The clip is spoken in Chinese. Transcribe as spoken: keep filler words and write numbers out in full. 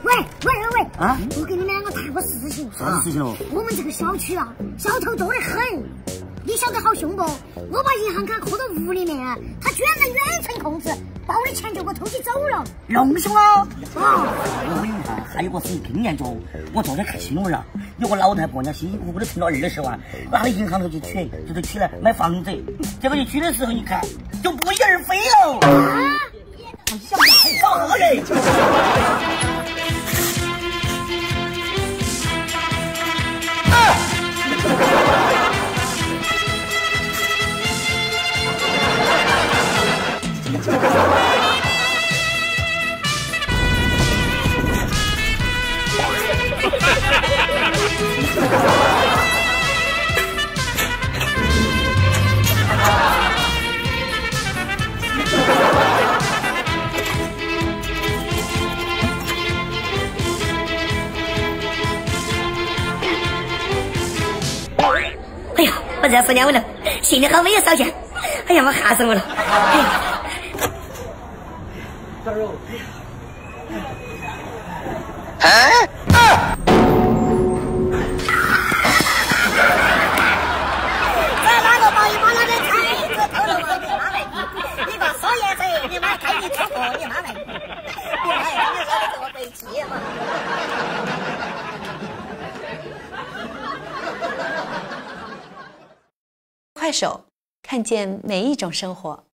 喂喂喂喂！ 啊！ 我跟你们两个谈个事情。 啥子事情哦？ 我们这个小区啊，小偷多得很。你晓得好凶不？我把银行卡扣到屋里面，他居然能远程控制，把我的钱就给我偷起走了。 弄凶了！啊！ 哦， 我跟你看，还有个事情更严重。我昨天看新闻了，有个老太婆，人家辛辛苦苦的存了二十万，拿到银行头去取，就是取来买房子。结果一取的时候一看，就不翼而飞了。啊！想太少了嘞！ 哎呀，我热死娘我了，心里好没有少见。哎呀，我吓死我了！哎呀， 加油！ 哎啊！ 这哪个包一包那个菜子偷了我你妈嘞！你个少爷子，你妈开你车祸，你妈嘞！你妈呀，你晓得给我背气嘛？ 快手，看见每一种生活。